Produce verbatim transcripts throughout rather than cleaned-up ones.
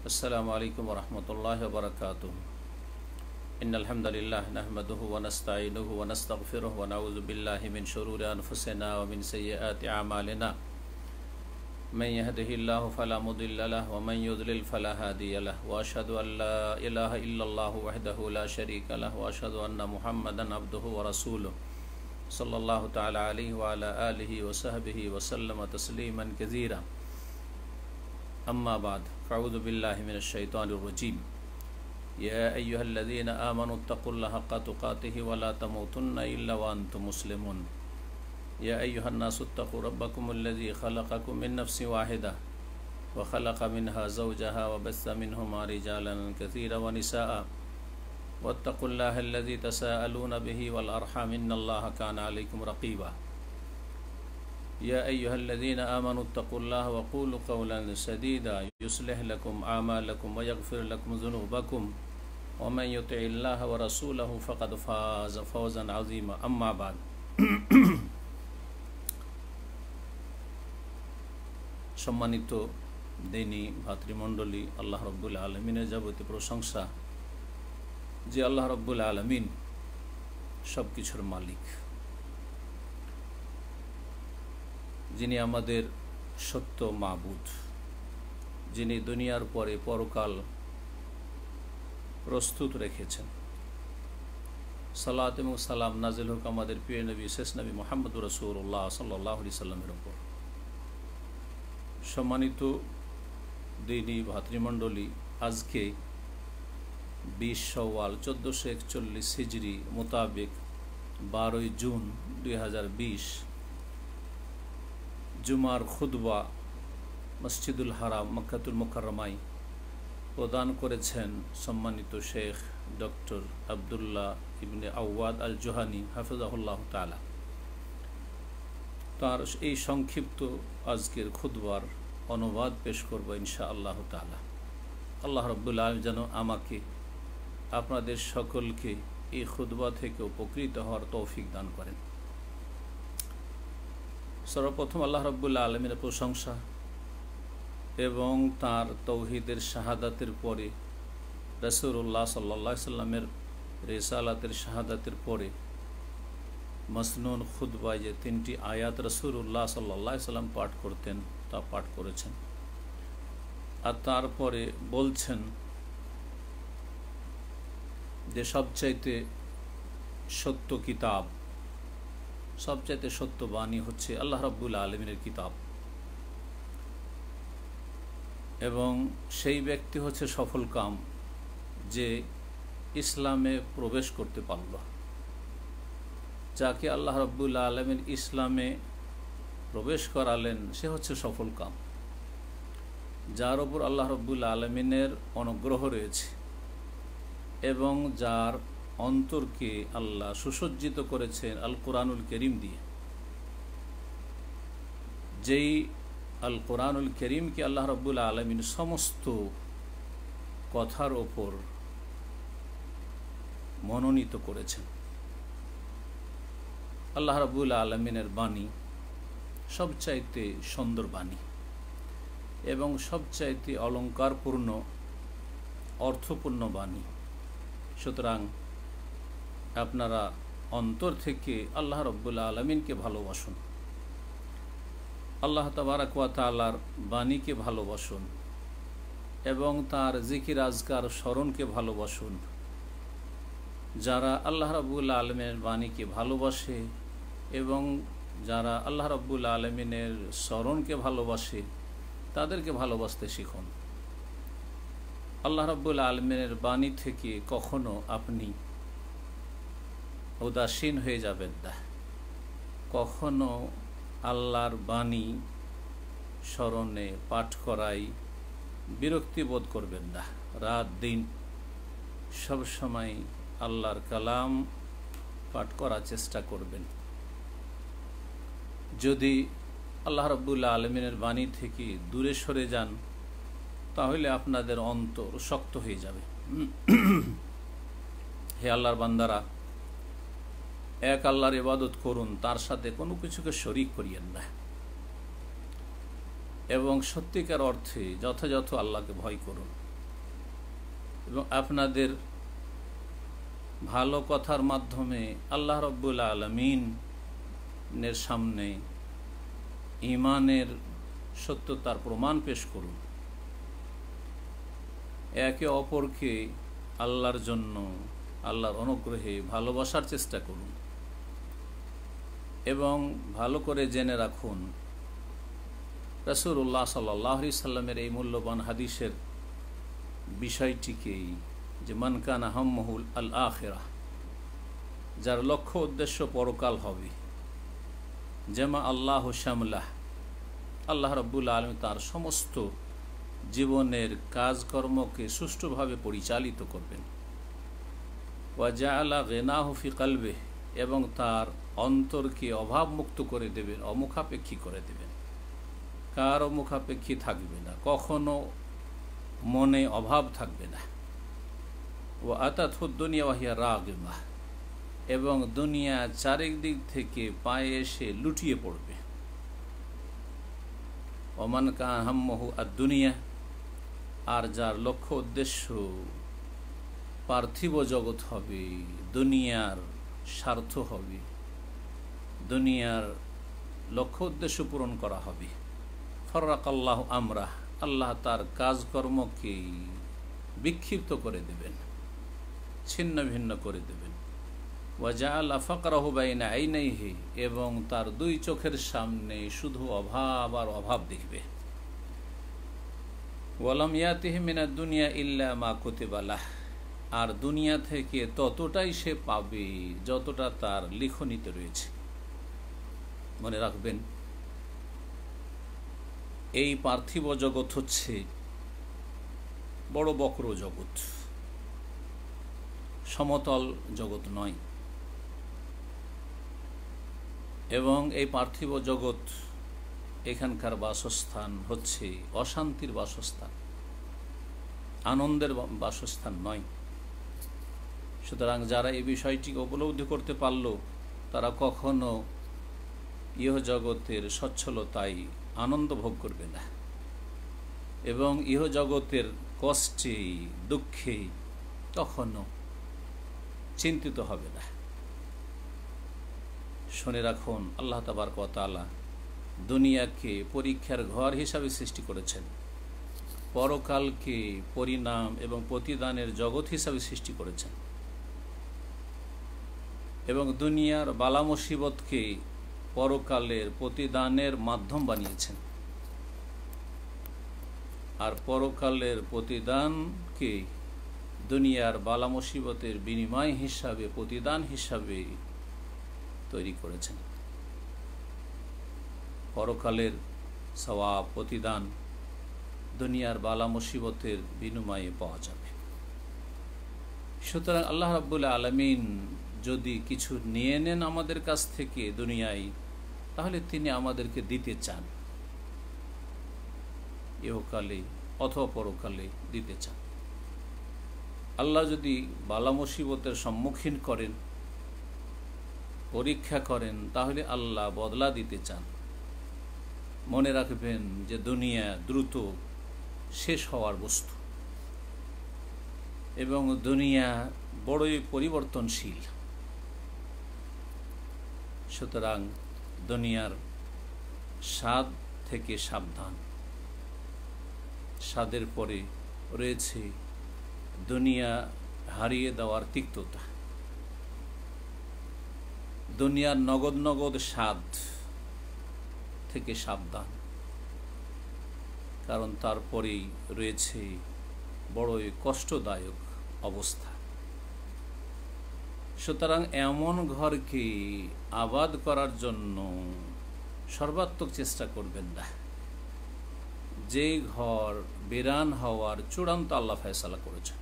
अस्सलामु अलैकुम वरहमतुल्लाहि वबरकातुहू। इन्नल हम्दुलिल्लाह नहमदुहु व नस्तईनुहु व नस्तगफिरुहु व नऊज़ु बिल्लाहि मिन शुरूरि अनफुसिना व मिन सय्यिआति अमालिना। मन यहदिहिल्लाहु फला मुदिल्ल लहु व मन युद्लिल फला हादिय लहु व अशहदु अन ला इलाहा इल्लल्लाहु वहदहु ला शरीका लहु व अशहदु अन्ना मुहम्मदन अब्दुहु व रसूलुहु सल्लल्लाहु तआला अलैहि व अला आलिहि व सहबिहि व सल्लम तस्लीमन कसीरा। अम्मा बाद फ़अऊज़ु बिल्लाहि मिनश शैतानिर रजीम। या अय्युहल्लज़ीना आमनुत्तक़ुल्लाहा हक़्क़ तुक़ातिहि व ला तमूतुन्ना इल्ला व अंतुम मुस्लिमून। या अय्युहन्नासुत्तक़ू रब्बकुमुल्लज़ी ख़लक़कुम मिन नफ़्सिन वाहिदा व ख़लक़ मिनहा ज़ौजहा व बस्स मिनहुमा रिजालन कसीरन व निसाअ वत्तक़ुल्लाहल्लज़ी तसाअलूना बिही वल अर्हाम इन्नल्लाहा काना अलैकुम रक़ीबा। या अय्युहल्लज़ीना आमनुत्तक़ुल्लाहा व क़ूलू क़ौलन सदीदा युस्लिह लकुम आमालकुम व यग़फ़िर लकुम ज़ुनूबकुम व मन युतिइल्लाह व रसूलहु फ़क़द फ़ाज़ फ़ौज़न अज़ीमा। अम्मा बाद। सम्मानित दिनी भातृमंडली, आल्लाह रब्बुल आलमीনের যাবতীয় প্রশংসা, যে আল্লাহ রব্বুল আলমিন সব কিছুর মালিক, যিনি আমাদের সত্য মাবুদ, যিনি দুনিয়ার পরে পরকাল প্রস্তুত রেখেছেন। সালাত এবং সালাম নাজিল হোক আমাদের প্রিয় নবী শেষ নবী মুহাম্মদুর রাসূলুল্লাহ সাল্লাল্লাহু আলাইহি সাল্লামের উপর। সম্মানিত দিনী ভাতৃমণ্ডলী, আজকে বিশ শাওয়াল চোদ্দোশো একচল্লিশ হিজরি মোতাবেক বারোই জুন দুই হাজার বিশ জুমার খুতবা মসজিদুল হারাম মক্কাতুল মুকাররমায় প্রদান করেছেন সম্মানিত শেখ doctor Abdullah Ibn Awad al Juhani হাফিজাহুল্লাহ তাআলা। তার এই সংক্ষিপ্ত আজকের খুতবার অনুবাদ পেশ করব ইনশাআল্লাহ তাআলা। আল্লাহ রাব্বুল আলামিন যেন আমাকে আপনাদের সকলকে এই খুতবা থেকে উপকৃত হওয়ার তৌফিক দান করেন। সর্বপ্রথম আল্লাহ রাব্বুল আলামিনের প্রশংসা এবং তার তৌহিদের শাহাদাতের পরে রাসূলুল্লাহ সাল্লাল্লাহু আলাইহি সাল্লামের রিসালাতের শাহাদাতের পরে মসনুন খুতবায় যে তিনটি আয়াত রাসূলুল্লাহ সাল্লাল্লাহু আলাইহি সাল্লাম পাঠ করতেন তা পাঠ করেছেন। আর তারপরে বলছেন যে সবচাইতে সত্য কিতাব, সবচাইতে সত্য বাণী হচ্ছে আল্লাহ রাব্বুল আলামিনের কিতাব, এবং সেই ব্যক্তি হচ্ছে সফল কাম যে ইসলামে প্রবেশ করতে পারল। যাকে আল্লাহ রাব্বুল আলামিন ইসলামে প্রবেশ করালেন সে হচ্ছে সফল কাম, যার ওপর আল্লাহ রাব্বুল আলামিনের অনুগ্রহ রয়েছে এবং যার অন্তরকে আল্লাহ সুসজ্জিত করেছেন আল কোরআনুল করিম দিয়ে। যেই আল কোরআনুল করিমকে আল্লাহ রাব্বুল আলামিন সমস্ত কথার ওপর মনোনীত করেছেন। আল্লাহ রাব্বুল আলামিনের বাণী সবচাইতে সুন্দর বাণী এবং সবচাইতে অলঙ্কারপূর্ণ অর্থপূর্ণ বাণী। সুতরাং আপনারা অন্তর থেকে আল্লাহ রাব্বুল আলামিনকে ভালোবাসুন, আল্লাহ তাবারাক ওয়া তাআলার বাণীকে ভালোবাসুন এবং তার জিকির আজকার স্মরণকে ভালোবাসুন। যারা আল্লাহ রাব্বুল আলামিনের বাণীকে ভালোবাসে এবং যারা আল্লাহ রাব্বুল আলামিনের স্মরণকে ভালোবাসে তাদেরকে ভালোবাসতে শিখুন। আল্লাহ রাব্বুল আলামিনের বাণী থেকে কখনো আপনি উদাসীন হয়ে যাবেন না, কখনো আল্লাহর বাণী স্মরণে পাঠ করাই বিরক্তি বোধ করবেন না। রাত দিন সব সময় আল্লাহর কালাম পাঠ করার চেষ্টা করবেন। যদি আল্লাহ রাব্বুল আলামিনের বাণী থেকে দূরে সরে যান তাহলে আপনাদের অন্তর শক্ত হয়ে যাবে। হে আল্লাহর বান্দারা, এক আল্লাহর ইবাদত করুন, তার সাথে কোনো কিছুকে শরীক করিয়েন না। এবং সত্যিকার অর্থে যথাযথ আল্লাহকে ভয় করুন। এবং আপনাদের ভালো কথার মাধ্যমে আল্লাহ রাব্বুল আলামিনের সামনে ঈমানের সত্যতার প্রমাণ পেশ করুন। একে অপরকে আল্লাহর জন্য, আল্লাহর অনুগ্রহে ভালোবাসার চেষ্টা করুন এবং ভালো করে জেনে রাখুন রাসূলুল্লাহ সাল্লাল্লাহু আলাইহি সাল্লামের এই মূল্যবান হাদিসের বিষয়টিকেই, যে মান কানা হাম্মুহুল আল আখিরাহ, যার লক্ষ্য উদ্দেশ্য পরকাল হবে, জামা আল্লাহু শামলাহ, আল্লাহ রাব্বুল আলামিন তার সমস্ত জীবনের কাজকর্মকে সুষ্ঠুভাবে পরিচালিত করবেন। ওয়া জাআলা গিনাহু ফি কলবিহি, এবং তার অন্তরকে অভাবমুক্ত করে দেবেন, অমুখাপেক্ষী করে দেবেন, কারও মুখাপেক্ষী থাকবে না, কখনো মনে অভাব থাকবে না। ওয়া আতাতহু দুনিয়া ওয়া হিয়া রাগিমা, এবং দুনিয়া চারিদিক থেকে পায়ে এসে লুটিয়ে পড়বে। ওমান কানা হাম্মুহু আদ-দুনিয়া, আর যার লক্ষ্য উদ্দেশ্য পার্থিব জগৎ হবে, দুনিয়ার স্বার্থ হবে, দুনিয়ার লক্ষ্য উদ্দেশ্য পূরণ করা হবে, ফাররাকাল্লাহু আমরাহ, আল্লাহ তার কাজকর্মকে বিক্ষিপ্ত করে দেবেন, ছিন্ন ভিন্ন করে দেবেন। ওয়া জাআলা ফাকরাহু বাইনা আইনাইহি, এবং তার দুই চোখের সামনে শুধু অভাব আর অভাব দেখবে। ওয়ালাম ইয়াতিহি মিনাদ দুনিয়া ইল্লা মা কুতিবা লাহ, আর দুনিয়া থেকে ততটাই সে পাবে যতটা তার লিখনিতে রয়েছে। মনে রাখবেন, এই পার্থিব জগৎ হচ্ছে বড় বক্র জগৎ, সমতল জগৎ নয়। এবং এই পার্থিব জগৎ, এখানকার বাসস্থান হচ্ছে অশান্তির বাসস্থান, আনন্দের বাসস্থান নয়। সুতরাং যারা এই বিষয়টিকে উপলব্ধি করতে পারল, তারা কখনো ইহ জগতের সচ্ছলতায় আনন্দ ভোগ করবে না, এবং ইহ জগতের কষ্টে দুঃখে কখনো চিন্তিত হবে না। শুনে রাখুন, আল্লাহ তাবারক ওয়া তাআলা দুনিয়াকে পরীক্ষার ঘর হিসাবে সৃষ্টি করেছেন, পরকালকে পরিণাম এবং প্রতিদানের জগৎ হিসাবে সৃষ্টি করেছেন, এবং দুনিয়ার বালা মুসিবতকে পরকালের প্রতিদানের মাধ্যম বানিয়েছেন, আর পরকালের প্রতিদানকে দুনিয়ার বালা মুসিবতের বিনিময় হিসাবে, প্রতিদান হিসাবে তৈরি করেছেন। পরকালের সওয়াব, প্রতিদান দুনিয়ার বালা মুসিবতের বিনিময়ে পাওয়া যাবে। সুতরাং আল্লাহ রাব্বুল আলামিন যদি কিছু নিয়ে নেন আমাদের কাছ থেকে দুনিয়ায়, তাহলে তিনি আমাদেরকে দিতে চান, ইহকালে অথবা পরকালে দিতে চান। আল্লাহ যদি বালা মুসিবতের সম্মুখীন করেন, পরীক্ষা করেন, তাহলে আল্লাহ বদলা দিতে চান। মনে রাখবেন যে দুনিয়া দ্রুত শেষ হওয়ার বস্তু, এবং দুনিয়া বড়ই পরিবর্তনশীল। সুতরাং দুনিয়ার স্বাদ থেকে সাবধান। স্বাদের পরে রয়েছে দুনিয়া হারিয়ে দেওয়ার তিক্ততা। দুনিয়ার নগদ নগদ স্বাদ থেকে সাবধান, কারণ তারপরেই রয়েছে বড়ই কষ্টদায়ক অবস্থা। সুতরাং এমন ঘরকে আবাদ করার জন্য সর্বাত্মক চেষ্টা করবেন না, যে ঘর বিরান হওয়ার চূড়ান্ত আল্লাহ ফয়সালা করেছেন।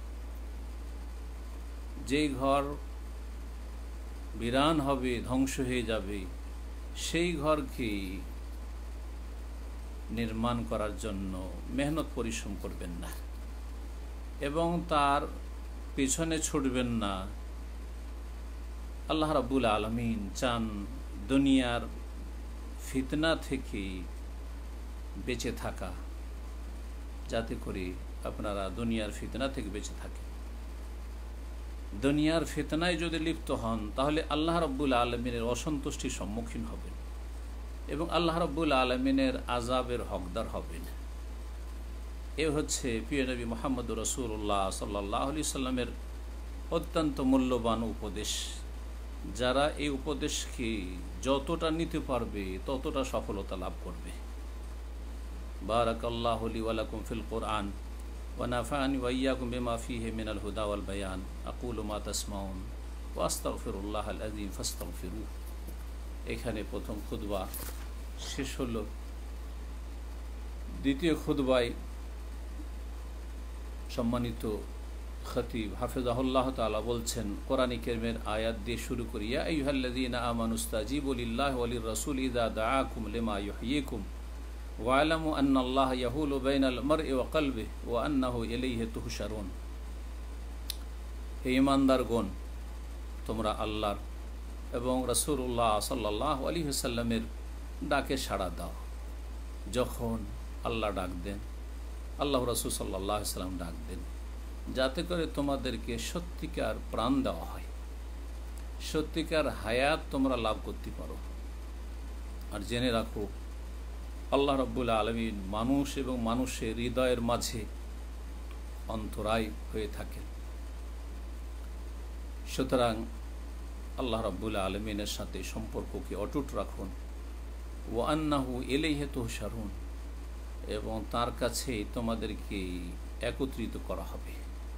যে ঘর বিরান হবে, ধ্বংস হয়ে যাবে, সেই ঘরকে নির্মাণ করার জন্য মেহনত পরিশ্রম করবেন না, এবং তার পিছনে ছুটবেন না। আল্লাহ রাব্বুল আলামিন চান দুনিয়ার ফিতনা থেকে বেঁচে থাকা, যাতে করে আপনারা দুনিয়ার ফিতনা থেকে বেঁচে থাকেন। দুনিয়ার ফিতনায় যদি লিপ্ত হন তাহলে আল্লাহ রাব্বুল আলামিনের অসন্তুষ্টির সম্মুখীন হবেন এবং আল্লাহ রাব্বুল আলামিনের আযাবের হকদার হবেন। এ হচ্ছে প্রিয় নবী মুহাম্মদ রাসূলুল্লাহ সাল্লাল্লাহু আলাইহি সাল্লামের অত্যন্ত মূল্যবান উপদেশ। যারা এই উপদেশকে যতটা নিতে পারবে ততটা সফলতা লাভ করবে। বারাকাল্লাহু লি ওয়া লাকুম ফিল কুরআন ওয়া নাফা'নি ওয়া ইয়্যাকুম বিমা ফীহি মিনাল হুদা ওয়াল বায়ান আকুলু মা তাসমাউন ওয়া আস্তাগফিরুল্লাহাল আযীম ফাস্তাগফিরুহ। এখানে প্রথম খুতবা শেষ হলো। দ্বিতীয় খুতবায় সম্মানিত খতিব হাফেজাহুল্লাহ তাআলা বলছেন, কোরআন কারীমের আয়াত দিয়ে শুরু করি, ইয়া আইয়ুহাল্লাযীনা আমানুস্তাজিবু লিল্লাহি ওয়া লির রাসূল ইযা দাআকুম লিমা ইউহয়িকুম ওয়া আলামু আন্নাল্লাহা ইয়াহুলু বাইনাল মারই ওয়া কলবিহি ওয়া আন্নাহু ইলাইহি তুহশারুন। হে ঈমানদারগণ, তোমরা আল্লাহর এবং রাসূলুল্লাহ সাল্লাল্লাহু আলাইহি ওয়াসাল্লামের ডাকে সাড়া দাও। যখন আল্লাহ ডাক দেন, আল্লাহ রাসূল সাল্লাল্লাহু আলাইহি ওয়াসাল্লাম ডাক দেন, যাতে করে তোমাদেরকে সত্যিকার প্রাণ দেওয়া হয়, সত্যিকার হায়াত তোমরা লাভ করতে পারো। আর জেনে রাখো, আল্লাহ রাব্বুল আলামিন মানুষ এবং মানুষের হৃদয়ের মাঝে অন্তরায় হয়ে থাকেন। সুতরাং আল্লাহ রাব্বুল আলামিনের সাথে সম্পর্ককে অটুট রাখুন। ওয়া আন্নাহু ইলাইহি তুহশারুন, এবং তার কাছে তোমাদেরকে একত্রিত করা হবে।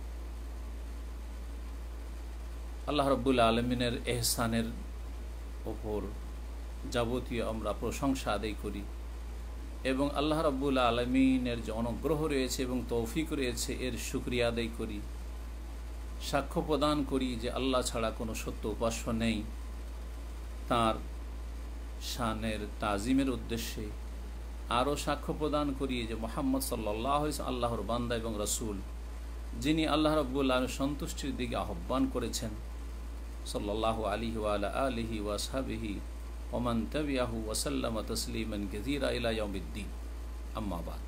আল্লাহ রাব্বুল আলামিনের এহসানের ওপর যাবতীয় আমরা প্রশংসা আদায় করি এবং আল্লাহ রাব্বুল আলামিনের যে অনুগ্রহ রয়েছে এবং তৌফিক রয়েছে এর শুকরিয়া আদায় করি। সাক্ষ্য প্রদান করি যে আল্লাহ ছাড়া কোনো সত্য উপাস্য নেই। তার শানের তাজিমের উদ্দেশ্যে আরও সাক্ষ্য প্রদান করি যে মুহাম্মদ সাল্লাল্লাহু আলাইহি ওয়াসাল্লাম আল্লাহর বান্দা এবং রাসূল, যিনি আল্লাহ রাব্বুল আলামিনের সন্তুষ্টির দিকে আহ্বান করেছেন। সাল্লাল্লাহু আলাইহি ওয়া আলা আলিহি ওয়া আসহাবিহি ওয়া মান তাবিআহু ওয়া সাল্লামা তাসলিমান কাসীরা ইলা ইয়াউমিদ্দিন। আম্মা বাদ।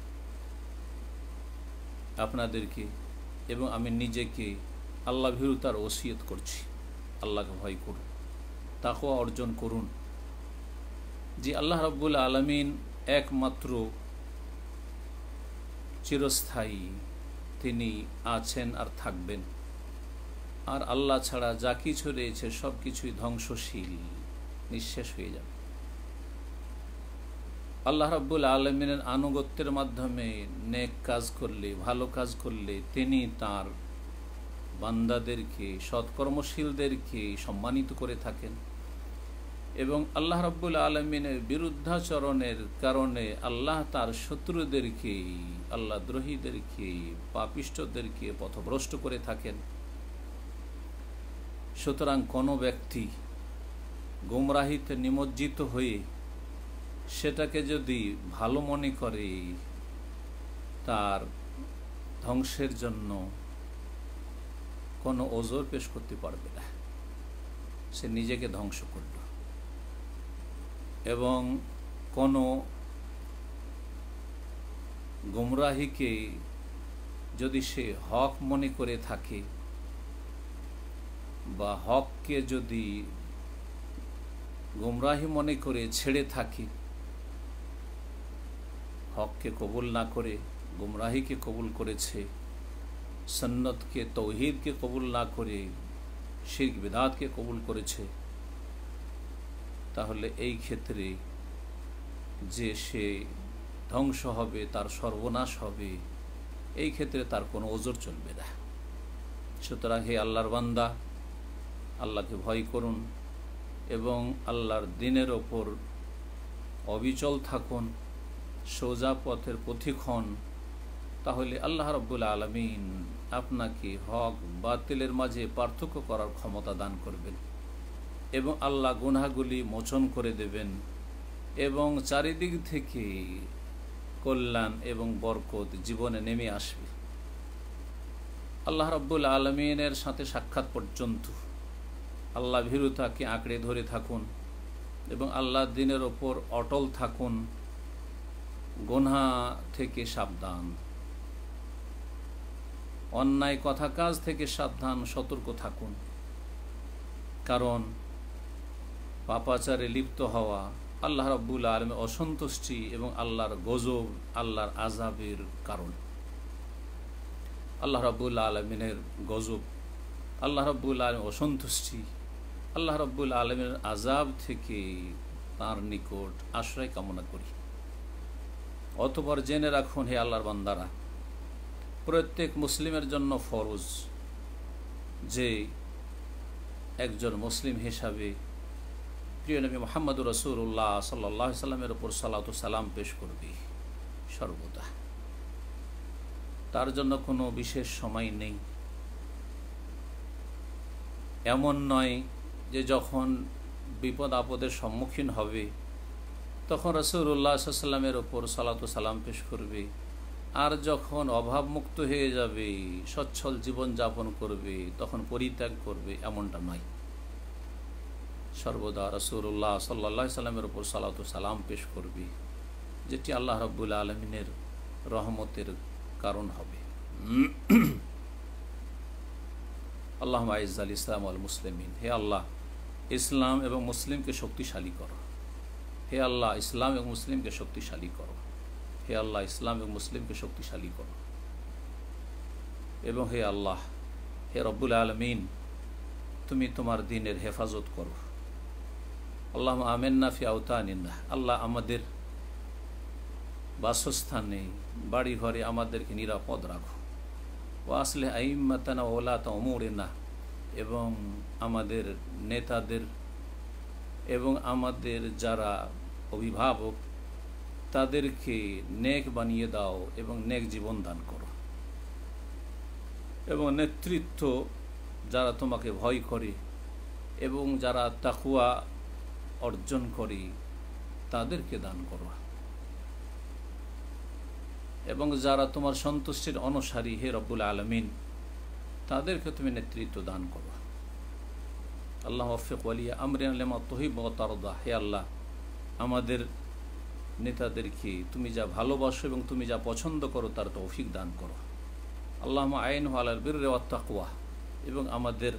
আপনাদেরকে এবং আমি নিজেকে আল্লাহ ভীরুতার ওসিয়ত করছি। আল্লাহকে ভয় করুন, তাকওয়া অর্জন করুন। যে আল্লাহ রাব্বুল আলামিন একমাত্র চিরস্থায়ী, তিনি আছেন আর থাকবেন। আর আল্লাহ ছাড়া যা কিছু রয়েছে সব কিছুই ধ্বংসশীল, নিঃশেষ হয়ে যাবে। আল্লাহ রাব্বুল আলামিনের আনুগত্যের মাধ্যমে নেক কাজ করলে, ভালো কাজ করলে তিনি তার বান্দাদেরকে, সৎকর্মশীলদেরকে সম্মানিত করে থাকেন এবং আল্লাহ রাব্বুল আলামিনের বিরুদ্ধাচরণের কারণে আল্লাহ তার শত্রুদেরকে, আল্লাহ দ্রোহীদেরকে, পাপিষ্ঠদেরকে পথভ্রষ্ট করে থাকেন। সুতরাং কোনো ব্যক্তি গুমরাহিতে নিমজ্জিত হয়ে সেটাকে যদি ভালো মনে করে, তার ধ্বংসের জন্য কোনো ওজর পেশ করতে পারবে না। সে নিজেকে ধ্বংস করল। এবং কোনো গুমরাহিকে যদি সে হক মনে করে থাকে বা হককে যদি গুমরাহি মনে করে ছেড়ে থাকে, হককে কবুল না করে গুমরাহিকে কবুল করেছে, সুন্নতকে, তৌহিদকে কবুল না করে শিরক বিদআতকে কবুল করেছে, তাহলে এই ক্ষেত্রে যে সে ধ্বংস হবে, তার সর্বনাশ হবে, এই ক্ষেত্রে তার কোনো ওজর চলবে না। সুতরাং হে আল্লাহর বান্দা, আল্লাহকে ভয় করুন এবং আল্লাহর দ্বীনের ওপর অবিচল থাকুন, সোজা পথের পথিক হন। তাহলে আল্লাহ রাব্বুল আলামিন আপনাকে হক বাতিলের মাঝে পার্থক্য করার ক্ষমতা দান করবেন এবং আল্লাহ গুনাহগুলি মোচন করে দেবেন এবং চারিদিক থেকে কল্যাণ এবং বরকত জীবনে নেমে আসবে। আল্লাহ রাব্বুল আলামিনের সাথে সাক্ষাৎ পর্যন্ত আল্লাহ ভীরুতাকে আঁকড়ে ধরে থাকুন এবং আল্লাহর দ্বীনের ওপর অটল থাকুন। গুনাহ থেকে সাবধান, অন্যায় কথা কাজ থেকে সাবধান সতর্ক থাকুন, কারণ পাপাচারে লিপ্ত হওয়া আল্লাহ রাব্বুল আলামিনের অসন্তুষ্টি এবং আল্লাহর গজব, আল্লাহর আযাবের কারণ। আল্লাহ রাব্বুল আলামিনের গজব, আল্লাহ রাব্বুল আলামিনের অসন্তুষ্টি, আল্লাহ রাব্বুল আলামিনের আযাব থেকে তার নিকট আশ্রয় কামনা করি। অতঃপর জেনে রাখুন হে আল্লাহর বান্দারা, প্রত্যেক মুসলিমের জন্য ফরজ যে একজন মুসলিম হিসাবে প্রিয় নবী মুহাম্মদুর রাসূলুল্লাহ সাল্লাল্লাহু আলাইহি সাল্লামের উপর সালাতু সালাম পেশ করবে সর্বদা। তার জন্য কোনো বিশেষ সময় নেই। এমন নয় যে যখন বিপদ আপদের সম্মুখীন হবে তখন রাসূলুল্লাহ সাল্লাল্লাহু আলাইহি সাল্লামের উপর সালাতু সালাম পেশ করবে, আর যখন অভাবমুক্ত হয়ে যাবে, সচ্ছল জীবন যাপন করবে, তখন পরিত্যাগ করবে, এমনটা নয়। সর্বদা রাসূলুল্লাহ সাল্লাল্লাহু আলাইহি সাল্লামের উপর সালাতু সালাম পেশ করবে, যেটি আল্লাহ রাব্বুল আলামিনের রহমতের কারণ হবে। আল্লাহুম্মা আইজ্জাল ইসলাম ওয়াল মুসলিমিন, হে আল্লাহ ইসলাম এবং মুসলিমকে শক্তিশালী করো। হে আল্লাহ ইসলাম এবং মুসলিমকে শক্তিশালী করো। হে আল্লাহ ইসলাম এবং মুসলিমকে শক্তিশালী করো। এবং হে আল্লাহ, হে রব্বুল আলামিন, তুমি তোমার দ্বীনের হেফাজত করো। আল্লাহুম্মা আমিন্না ফি আওতানিনা, আল্লাহ আমাদের বাসস্থানে, বাড়ি ঘরে আমাদেরকে নিরাপদ রাখো। ওয়া আসলিহ আইম্মাতানা ওয়া উলাতা উমুরিনা, এবং আমাদের নেতাদের এবং আমাদের যারা অভিভাবক তাদেরকে নেক বানিয়ে দাও এবং নেক জীবন দান করো। এবং নেতৃত্ব যারা তোমাকে ভয় করে এবং যারা তাকওয়া অর্জন করে তাদেরকে দান করো। এবং যারা তোমার সন্তুষ্টির অনুসারী হে রব্বুল আলামিন, তাদেরকে তুমি নেতৃত্ব দান করো। আল্লাহ ওয়াফিক ওয়ালিয়া আমরিনা লিমা তুহিব্বু ওয়া তারদা, হে আল্লাহ আমাদের নেতাদেরকে তুমি যা ভালোবাসো এবং তুমি যা পছন্দ করো তার তৌফিক দান করো। আল্লাহুম্মা আইনহু আলাল বিররি ওয়াত তাকওয়া, এবং আমাদের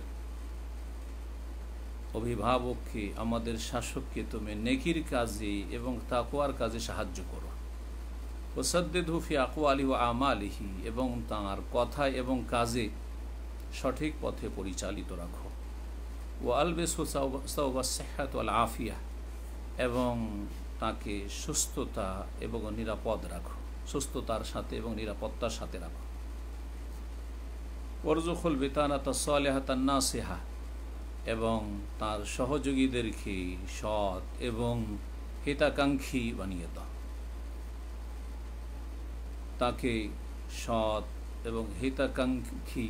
অভিভাবককে, আমাদের শাসককে তুমি নেকির কাজে এবং তাকওয়ার কাজে সাহায্য করো। ওয়াসাদ্দিদহু ফি আকওয়ালিহি ওয়া আমালিহি, এবং তাঁর কথা এবং কাজে সঠিক পথে পরিচালিত রাখো। ওয়া আলবিসহু সাওবাস সিহহাত ওয়াল আফিয়া, এবং তাকে সুস্থতা এবং নিরাপদ রাখো, সুস্থতার সাথে এবং নিরাপত্তার সাথে রাখো। ওয়ারযুকুল বিতানাতা সালিহাতান নাসিহা, এবং তার সহযোগীদেরকে সৎ এবং হিতাকাঙ্ক্ষী বানিয়ে দাও। তাকে সৎ এবং হিতাকাঙ্ক্ষী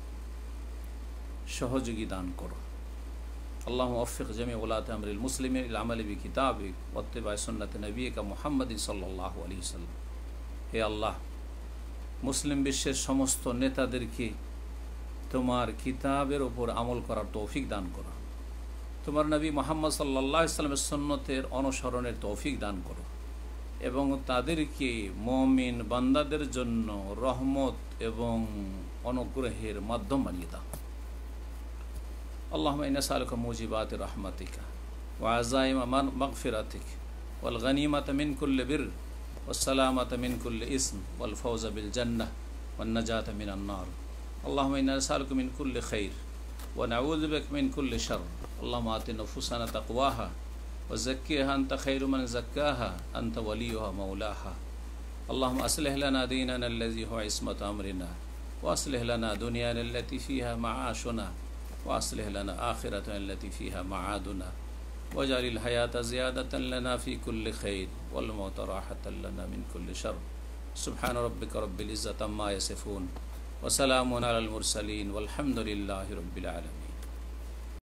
সহযোগী দান করো। আল্লাহুম্মা ওয়াফিক জামি উলাত আমরিল মুসলিমিন ইলা আমালি বিকিতাবিক ওয়া ইত্তিবা'i সুন্নাতি নবিয়িকা মুহাম্মাদিন সাল্লাল্লাহু আলাইহি ওয়াসাল্লাম, হে আল্লাহ মুসলিম বিশ্বের সমস্ত নেতাদেরকে তোমার কিতাবের উপর আমল করার তৌফিক দান করো। তোমার নবী মুহাম্মদ সাল্লাল্লাহু আলাইহি ওয়াসাল্লামের সুন্নতের অনুসরণের তৌফিক দান করো, এবং তাদেরকে মুমিন বান্দাদের জন্য রহমত এবং অনুগ্রহের মাধ্যম বানিয়ে দাও। আল্লাহুম্মা ইন্না নাসআলুকা মুজিবাতি রাহমাতিকা ওয়া আযাইমা মাগফিরাতিক ওয়াল গনিমাতা মিন কুল্লি বির ওয়াস সালামাতা মিন কুল্লি ইসম ওয়াল ফাওজা বিল জান্নাহ ওয়ান নাজাতা মিনান নার। আল্লাহুম্মা ইন্না নাসআলুকা মিন কুল্লি খাইর ওয়া নাউযু বিকা মিন কুল্লি শারর। আল্লাহুম্মা আতি নুফুসানা তাকওয়াহা ওয়া যাক্কিহা আনতা খায়রু মান যাক্কাহা আনতা ওয়ালিয়ুহা মাওলাহা। আল্লাহুম্মা আসলিহ লানা দীনানা আল্লাযী হুয়া ইসমাতু আমরিনা ওয়া আসলিহ লানা দুনিয়ানা আল্লাতী ফিহা মাআশুনা وأصلح لنا آخرة التي فيها معادنا واجعل الحياة زيادة لنا في كل خير والموت راحة لنا من كل شر. سبحان ربك رب العزة عما يصفون وسلام على المرسلين والحمد لله رب العالمين.